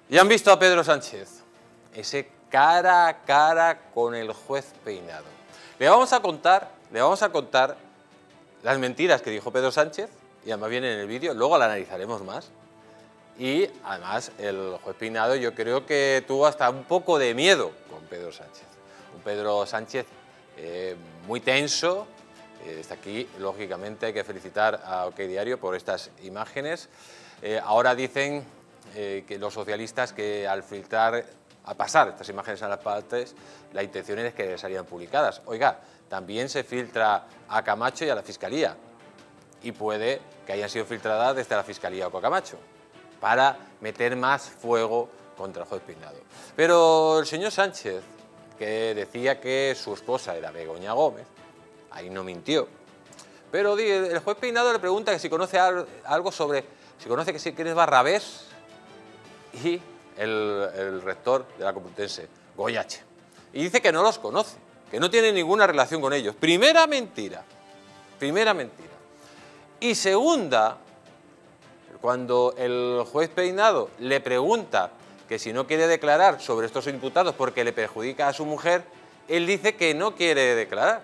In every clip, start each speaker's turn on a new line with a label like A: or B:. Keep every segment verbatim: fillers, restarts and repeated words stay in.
A: Ya han visto a Pedro Sánchez, ese cara a cara con el juez Peinado. Le vamos a contar, le vamos a contar las mentiras que dijo Pedro Sánchez, y además viene en el vídeo, luego la analizaremos más. Y además el juez Peinado yo creo que tuvo hasta un poco de miedo con Pedro Sánchez. Un Pedro Sánchez eh, muy tenso. Eh, desde aquí, lógicamente, hay que felicitar a OK Diario por estas imágenes. Eh, ahora dicen eh, que los socialistas que al filtrar, a pasar estas imágenes a las partes, la intención es que salieran publicadas. Oiga, también se filtra a Camacho y a la Fiscalía. Y puede que hayan sido filtradas desde la Fiscalía o Camacho, para meter más fuego contra el juez Peinado. Pero el señor Sánchez, que decía que su esposa era Begoña Gómez, ahí no mintió. Pero el juez Peinado le pregunta que si conoce algo sobre, si conoce que quién es Barrabés y el, el rector de la Complutense, Goyache. Y dice que no los conoce, que no tiene ninguna relación con ellos. Primera mentira, primera mentira. Y segunda, cuando el juez Peinado le pregunta que si no quiere declarar sobre estos imputados porque le perjudica a su mujer, él dice que no quiere declarar,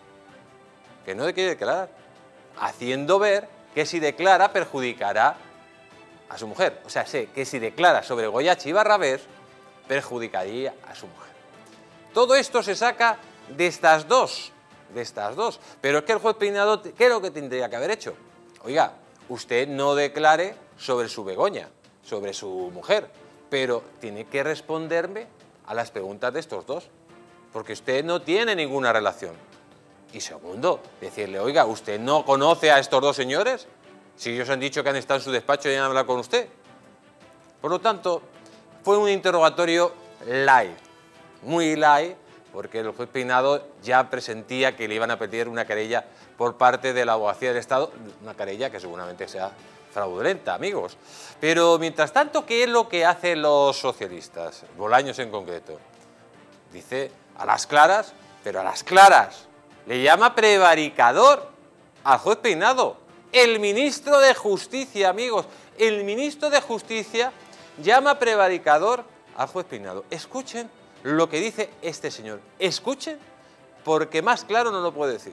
A: que no quiere declarar, haciendo ver que si declara perjudicará a su mujer. O sea, sé que si declara sobre Goyache y Barrabés, perjudicaría a su mujer. Todo esto se saca de estas dos, de estas dos. Pero es que el juez Peinado, ¿qué es lo que tendría que haber hecho? Oiga, usted no declare sobre su Begoña, sobre su mujer, pero tiene que responderme a las preguntas de estos dos, porque usted no tiene ninguna relación. Y segundo, decirle, oiga, ¿usted no conoce a estos dos señores? Si ellos han dicho que han estado en su despacho y han hablado con usted. Por lo tanto, fue un interrogatorio light, muy light, porque el juez Peinado ya presentía que le iban a pedir una querella por parte de la Abogacía del Estado, una querella que seguramente sea fraudulenta, amigos. Pero, mientras tanto, ¿qué es lo que hacen los socialistas? Bolaños en concreto. Dice, a las claras, pero a las claras, le llama prevaricador al juez Peinado. El ministro de Justicia, amigos, el ministro de Justicia llama prevaricador al juez Peinado. Escuchen lo que dice este señor. Escuchen, porque más claro no lo puede decir.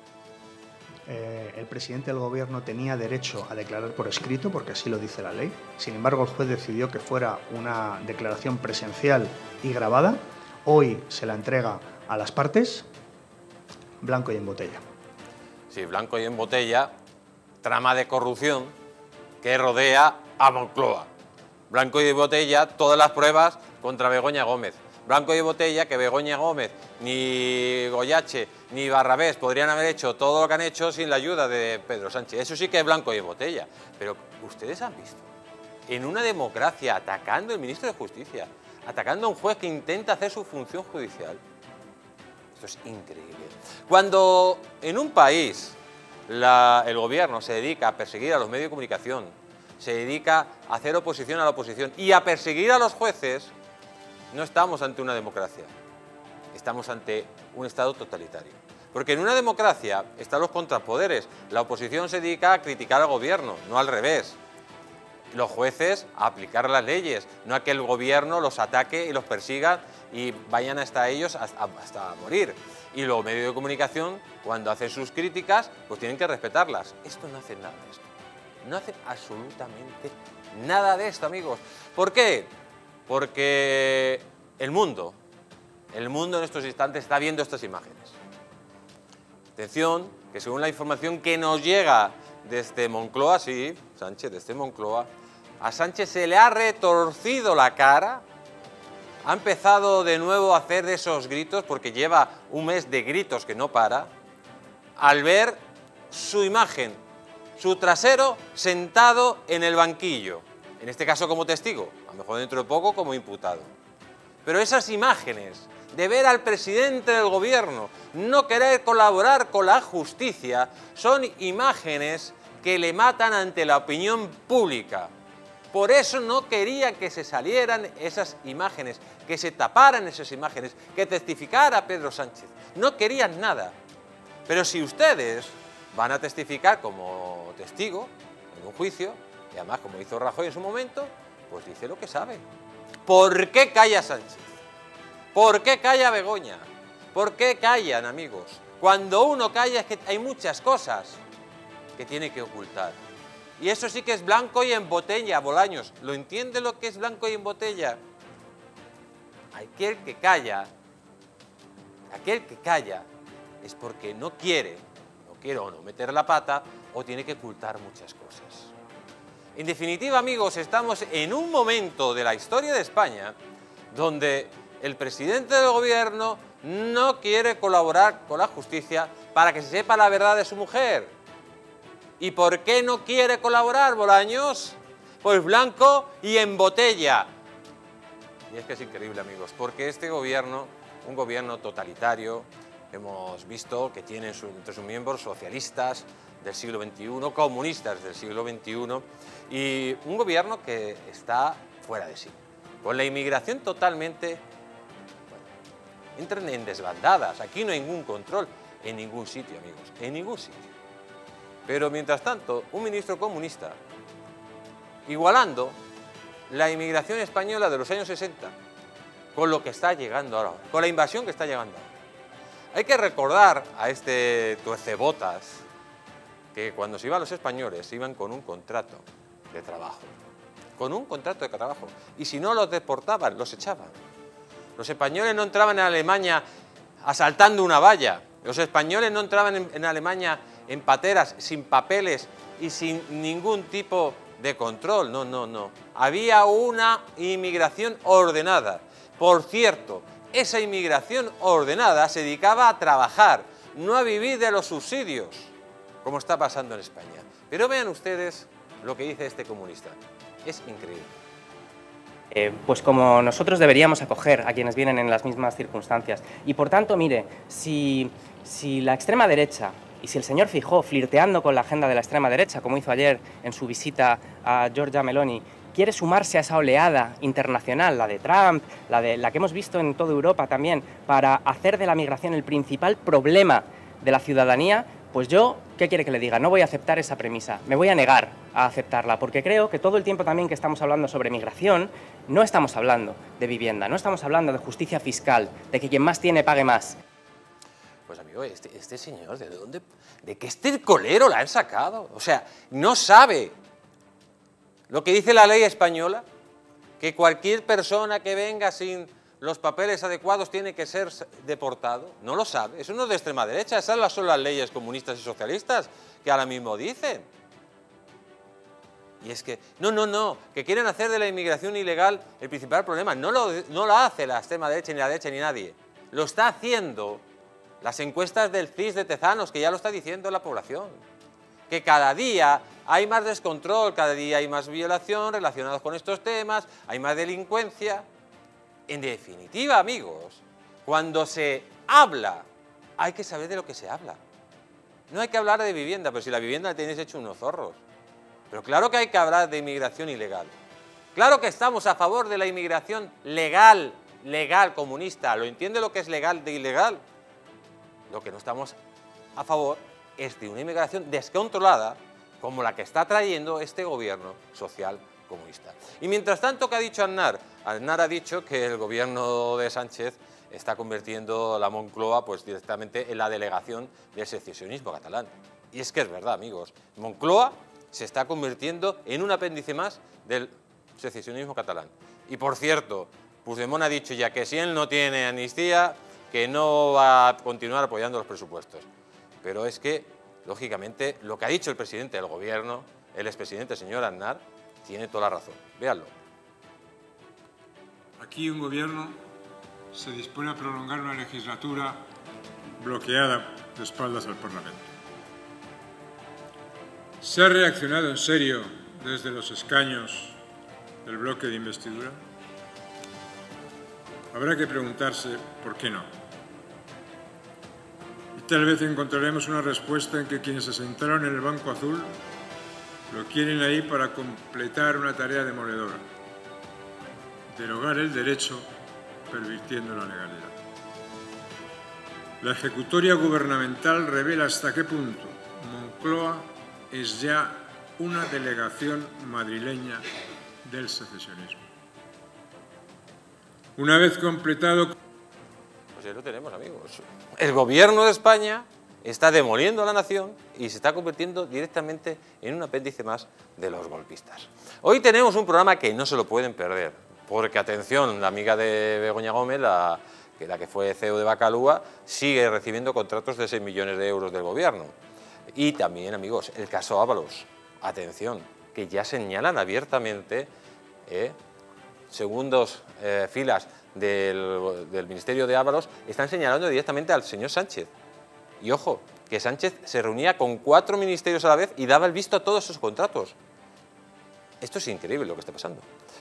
B: Eh, el presidente del gobierno tenía derecho a declarar por escrito, porque así lo dice la ley. Sin embargo, el juez decidió que fuera una declaración presencial y grabada. Hoy se la entrega a las partes, blanco y en botella.
A: Sí, blanco y en botella, trama de corrupción que rodea a Moncloa. Blanco y en botella, todas las pruebas contra Begoña Gómez. Blanco y botella que Begoña Gómez, ni Goyache, ni Barrabés podrían haber hecho todo lo que han hecho sin la ayuda de Pedro Sánchez. Eso sí que es blanco y botella. Pero ustedes han visto, en una democracia, atacando al ministro de Justicia, atacando a un juez que intenta hacer su función judicial. Esto es increíble. Cuando en un país la, el gobierno se dedica a perseguir a los medios de comunicación, se dedica a hacer oposición a la oposición y a perseguir a los jueces, no estamos ante una democracia, estamos ante un Estado totalitario. Porque en una democracia están los contrapoderes. La oposición se dedica a criticar al gobierno, no al revés. Los jueces a aplicar las leyes, no a que el gobierno los ataque y los persiga y vayan hasta ellos hasta, hasta morir. Y los medios de comunicación, cuando hacen sus críticas, pues tienen que respetarlas. Esto no hace nada de esto. No hace absolutamente nada de esto, amigos. ¿Por qué? Porque el mundo, el mundo en estos instantes está viendo estas imágenes. Atención, que según la información que nos llega desde Moncloa, sí, Sánchez, desde Moncloa, a Sánchez se le ha retorcido la cara, ha empezado de nuevo a hacer esos gritos, porque lleva un mes de gritos que no para, al ver su imagen, su trasero sentado en el banquillo, en este caso como testigo, a lo mejor dentro de poco como imputado. Pero esas imágenes de ver al presidente del gobierno no querer colaborar con la justicia son imágenes que le matan ante la opinión pública. Por eso no quería que se salieran esas imágenes, que se taparan esas imágenes, que testificara Pedro Sánchez. No querían nada. Pero si ustedes van a testificar como testigo en un juicio, y además como hizo Rajoy en su momento, pues dice lo que sabe. ¿Por qué calla Sánchez? ¿Por qué calla Begoña? ¿Por qué callan, amigos? Cuando uno calla es que hay muchas cosas que tiene que ocultar. Y eso sí que es blanco y en botella, Bolaños. ¿Lo entiende lo que es blanco y en botella? Aquel que calla, aquel que calla es porque no quiere, no quiere o no meter la pata o tiene que ocultar muchas cosas. En definitiva, amigos, estamos en un momento de la historia de España donde el presidente del gobierno no quiere colaborar con la justicia para que se sepa la verdad de su mujer. ¿Y por qué no quiere colaborar, Bolaños? Pues blanco y en botella. Y es que es increíble, amigos, porque este gobierno, un gobierno totalitario, hemos visto que tiene entre sus miembros socialistas del siglo veintiuno, comunistas del siglo veintiuno, y un gobierno que está fuera de sí, con la inmigración totalmente, bueno, entran en desbandadas, aquí no hay ningún control, en ningún sitio, amigos, en ningún sitio. Pero mientras tanto, un ministro comunista, igualando la inmigración española de los años sesenta con lo que está llegando ahora, con la invasión que está llegando ahora. Hay que recordar a este tuercebotas que cuando se iban los españoles se iban con un contrato de trabajo, con un contrato de trabajo, y si no los deportaban, los echaban. Los españoles no entraban en Alemania asaltando una valla, los españoles no entraban en, en Alemania en pateras, sin papeles y sin ningún tipo de control, no, no, no. Había una inmigración ordenada. Por cierto, esa inmigración ordenada se dedicaba a trabajar, no a vivir de los subsidios, como está pasando en España. Pero vean ustedes lo que dice este comunista. Es increíble.
C: Eh, pues como nosotros deberíamos acoger a quienes vienen en las mismas circunstancias. Y por tanto, mire, si, si la extrema derecha y si el señor Feijóo, flirteando con la agenda de la extrema derecha, como hizo ayer en su visita a Giorgia Meloni, quiere sumarse a esa oleada internacional, la de Trump, la, de, la que hemos visto en toda Europa también, para hacer de la migración el principal problema de la ciudadanía, pues yo, ¿qué quiere que le diga? No voy a aceptar esa premisa, me voy a negar a aceptarla, porque creo que todo el tiempo también que estamos hablando sobre migración, no estamos hablando de vivienda, no estamos hablando de justicia fiscal, de que quien más tiene pague más.
A: Pues amigo, este, este señor, ¿de dónde, de qué este colero la han sacado? O sea, no sabe lo que dice la ley española, que cualquier persona que venga sin los papeles adecuados tiene que ser deportado. No lo sabe, eso no es de extrema derecha, esas son las leyes comunistas y socialistas que ahora mismo dicen. Y es que, no, no, no, que quieren hacer de la inmigración ilegal el principal problema. No lo, no lo hace la extrema derecha, ni la derecha, ni nadie. Lo está haciendo las encuestas del C I S de Tezanos, que ya lo está diciendo la población. Que cada día hay más descontrol, cada día hay más violación relacionados con estos temas, hay más delincuencia. En definitiva, amigos, cuando se habla, hay que saber de lo que se habla. No hay que hablar de vivienda, pero si la vivienda la tenéis hecho unos zorros. Pero claro que hay que hablar de inmigración ilegal. Claro que estamos a favor de la inmigración legal, legal, comunista. ¿Lo entiende lo que es legal de ilegal? Lo que no estamos a favor es de una inmigración descontrolada como la que está trayendo este gobierno social comunista. Y mientras tanto, ¿qué ha dicho Aznar? Aznar ha dicho que el gobierno de Sánchez está convirtiendo la Moncloa pues, directamente en la delegación del secesionismo catalán. Y es que es verdad, amigos. Moncloa se está convirtiendo en un apéndice más del secesionismo catalán. Y por cierto, Puigdemont ha dicho ya que si él no tiene amnistía, que no va a continuar apoyando los presupuestos. Pero es que, lógicamente, lo que ha dicho el presidente del gobierno, el expresidente, el señor Aznar, tiene toda la razón. Véanlo.
D: Aquí un gobierno se dispone a prolongar una legislatura bloqueada de espaldas al Parlamento. ¿Se ha reaccionado en serio desde los escaños del bloque de investidura? Habrá que preguntarse por qué no. Y tal vez encontraremos una respuesta en que quienes se sentaron en el banco azul lo quieren ahí para completar una tarea demoledora: derogar el derecho pervirtiendo la legalidad. La ejecutoria gubernamental revela hasta qué punto Moncloa es ya una delegación madrileña del secesionismo. Una vez completado...
A: Pues ya lo tenemos, amigos. El gobierno de España está demoliendo a la nación y se está convirtiendo directamente en un apéndice más de los golpistas. Hoy tenemos un programa que no se lo pueden perder, porque, atención, la amiga de Begoña Gómez, la que, la que fue C E O de Bacalúa, sigue recibiendo contratos de seis millones de euros del gobierno. Y también, amigos, el caso Ábalos, atención, que ya señalan abiertamente, eh, segundos eh, filas del, del Ministerio de Ábalos, están señalando directamente al señor Sánchez. Y ojo, que Sánchez se reunía con cuatro ministerios a la vez y daba el visto a todos esos contratos. Esto es increíble lo que está pasando.